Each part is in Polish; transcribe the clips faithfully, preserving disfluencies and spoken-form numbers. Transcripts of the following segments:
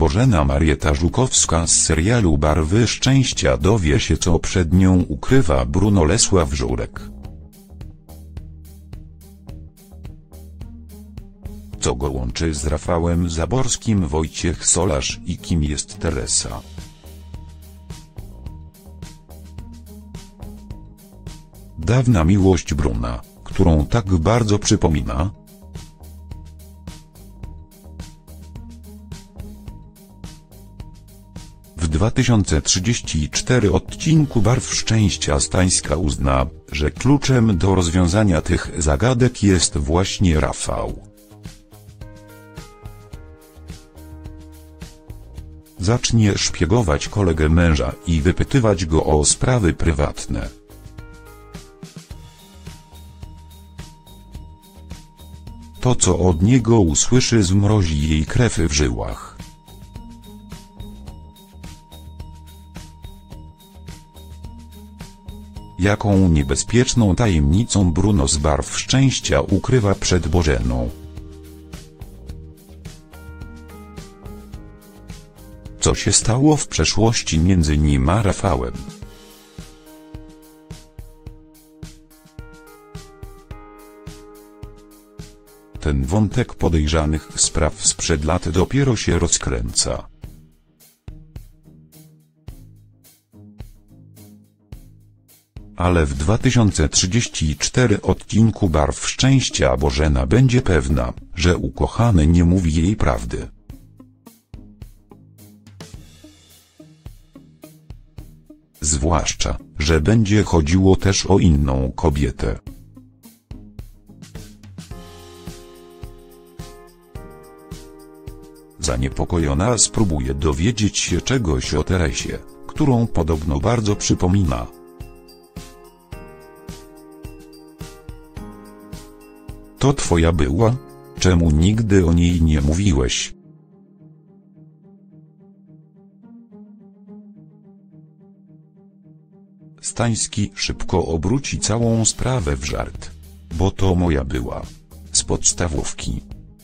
Bożena Marieta Żukowska z serialu Barwy Szczęścia dowie się, co przed nią ukrywa Bruno Lesław Żurek. Co go łączy z Rafałem Zaborskim Wojciech Solarz i kim jest Teresa? Dawna miłość Bruna, którą tak bardzo przypomina? W dwa tysiące trzydziestym czwartym odcinku Barw Szczęścia Stańska uzna, że kluczem do rozwiązania tych zagadek jest właśnie Rafał. Zacznie szpiegować kolegę męża i wypytywać go o sprawy prywatne. To, co od niego usłyszy, zmrozi jej krew w żyłach. Jaką niebezpieczną tajemnicą Bruno z Barw Szczęścia ukrywa przed Bożeną? Co się stało w przeszłości między nim a Rafałem? Ten wątek podejrzanych spraw sprzed lat dopiero się rozkręca. Ale w dwa tysiące trzydziestym czwartym odcinku Barw Szczęścia Bożena będzie pewna, że ukochany nie mówi jej prawdy. Zwłaszcza, że będzie chodziło też o inną kobietę. Zaniepokojona spróbuje dowiedzieć się czegoś o Teresie, którą podobno bardzo przypomina. To twoja była? Czemu nigdy o niej nie mówiłeś? Stański szybko obróci całą sprawę w żart. Bo to moja była. Z podstawówki.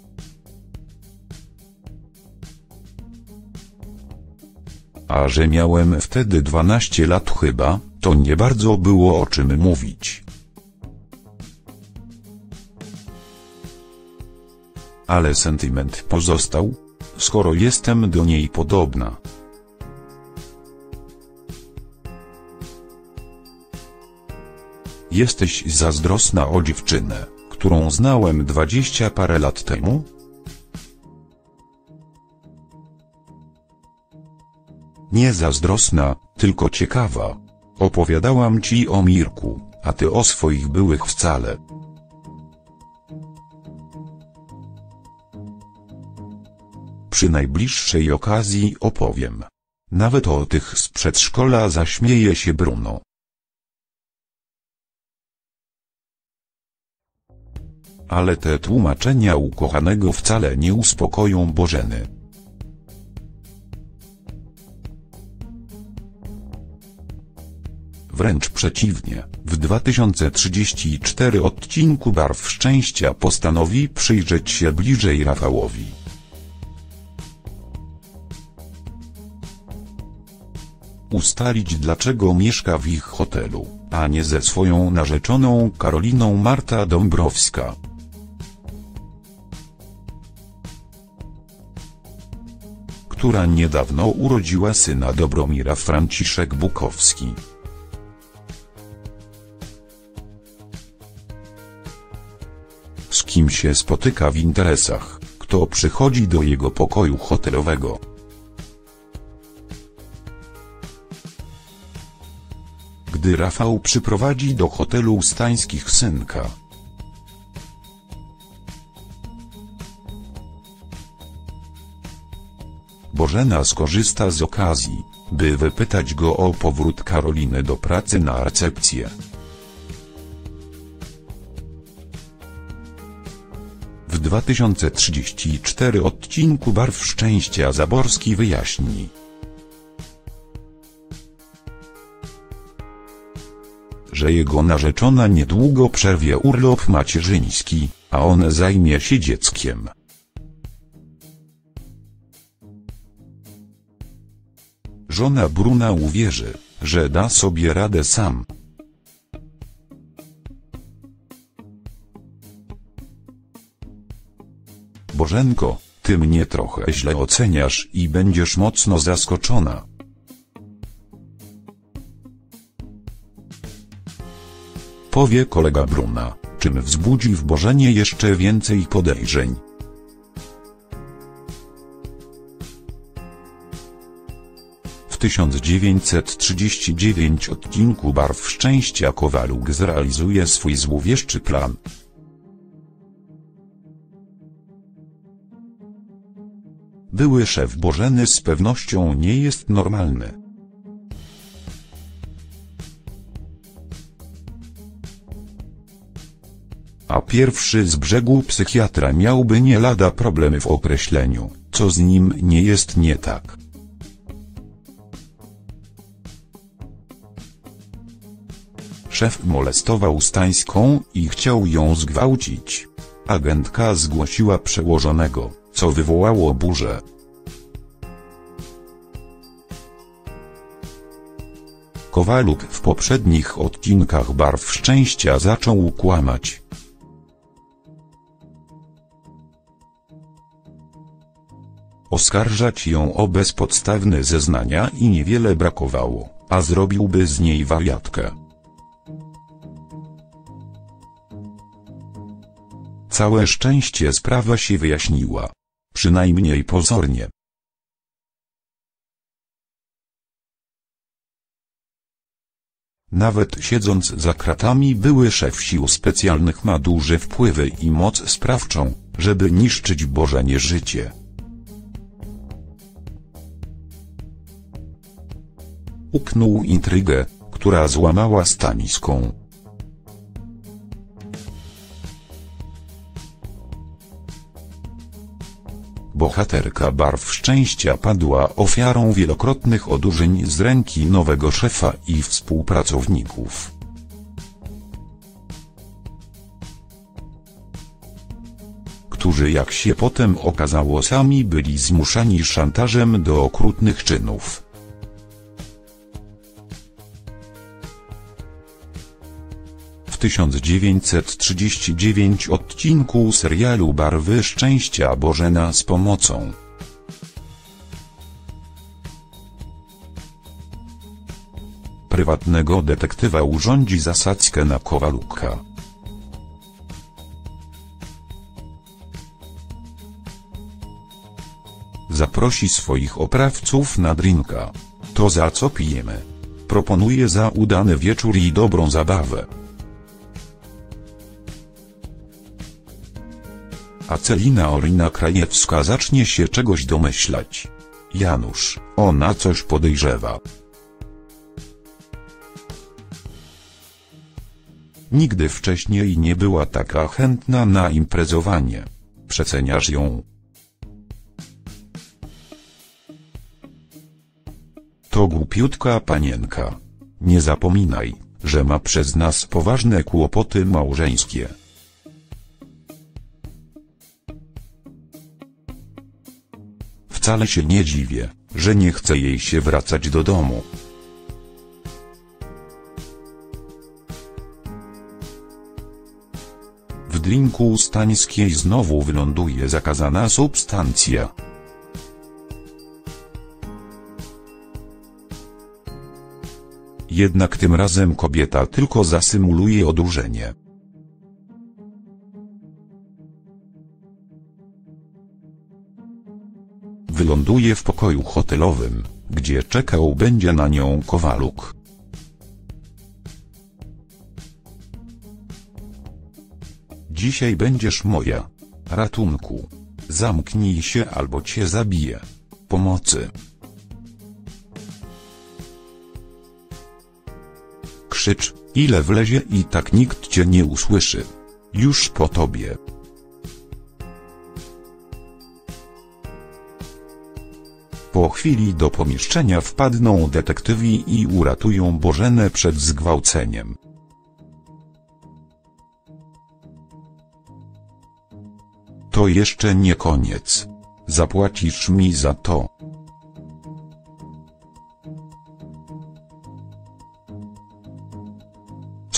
A że miałem wtedy dwanaście lat chyba, to nie bardzo było o czym mówić. Ale sentyment pozostał, skoro jestem do niej podobna. Jesteś zazdrosna o dziewczynę, którą znałem dwadzieścia parę lat temu? Nie zazdrosna, tylko ciekawa. Opowiadałam ci o Mirku, a ty o swoich byłych wcale. Przy najbliższej okazji opowiem. Nawet o tych z przedszkola, zaśmieje się Bruno. Ale te tłumaczenia ukochanego wcale nie uspokoją Bożeny. Wręcz przeciwnie, w dwa tysiące trzydziestym czwartym odcinku Barw Szczęścia postanowi przyjrzeć się bliżej Rafałowi. Ustalić, dlaczego mieszka w ich hotelu, a nie ze swoją narzeczoną Karoliną Marta Dąbrowska. Która niedawno urodziła syna Dobromira Franciszek Bukowski. Z kim się spotyka w interesach, kto przychodzi do jego pokoju hotelowego. Gdy Rafał przyprowadzi do hotelu Stańskich synka. Bożena skorzysta z okazji, by wypytać go o powrót Karoliny do pracy na recepcję. W dwa tysiące trzydziestym czwartym odcinku Barw Szczęścia Zaborski wyjaśni, że jego narzeczona niedługo przerwie urlop macierzyński, a on zajmie się dzieckiem. żona Bruna uwierzy, że da sobie radę sam. Bożenko, ty mnie trochę źle oceniasz i będziesz mocno zaskoczona. Powie kolega Bruna, czym wzbudzi w Bożenie jeszcze więcej podejrzeń. W tysiąc dziewięćset trzydziestym dziewiątym odcinku Barw Szczęścia Kowaluk zrealizuje swój złowieszczy plan. Były szef Bożeny z pewnością nie jest normalny. A pierwszy z brzegu psychiatra miałby nie lada problemy w określeniu, co z nim nie jest nie tak. Szef molestował Stańską i chciał ją zgwałcić. Agentka zgłosiła przełożonego, co wywołało burzę. Kowaluk w poprzednich odcinkach Barw Szczęścia zaczął kłamać. Oskarżać ją o bezpodstawne zeznania i niewiele brakowało, a zrobiłby z niej wariatkę. Całe szczęście sprawa się wyjaśniła. Przynajmniej pozornie. Nawet siedząc za kratami były szef sił specjalnych ma duże wpływy i moc sprawczą, żeby niszczyć Bożenie życie. Uknął intrygę, która złamała Stańską. Bohaterka Barw Szczęścia padła ofiarą wielokrotnych odurzeń z ręki nowego szefa i współpracowników. Którzy, jak się potem okazało, sami byli zmuszani szantażem do okrutnych czynów. W tysiąc dziewięćset trzydziestym dziewiątym odcinku serialu Barwy Szczęścia Bożena z pomocą prywatnego detektywa urządzi zasadzkę na Kowaluka. Zaprosi swoich oprawców na drinka. To za co pijemy? Proponuje za udany wieczór i dobrą zabawę. A Celina Orina Krajewska zacznie się czegoś domyślać. Janusz, ona coś podejrzewa. Nigdy wcześniej nie była taka chętna na imprezowanie. Przeceniasz ją. To głupiutka panienka. Nie zapominaj, że ma przez nas poważne kłopoty małżeńskie. Wcale się nie dziwię, że nie chce jej się wracać do domu. W drinku Stańskiej znowu wyląduje zakazana substancja. Jednak tym razem kobieta tylko zasymuluje odurzenie. Wyląduje w pokoju hotelowym, gdzie czekał będzie na nią Kowaluk. Dzisiaj będziesz moja. Ratunku. Zamknij się albo cię zabiję. Pomocy. Krzycz, ile wlezie i tak nikt cię nie usłyszy. Już po tobie. Po chwili do pomieszczenia wpadną detektywi i uratują Bożenę przed zgwałceniem. To jeszcze nie koniec. Zapłacisz mi za to.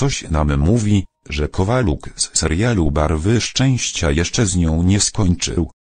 coś nam mówi, że Kowaluk z serialu Barwy Szczęścia jeszcze z nią nie skończył.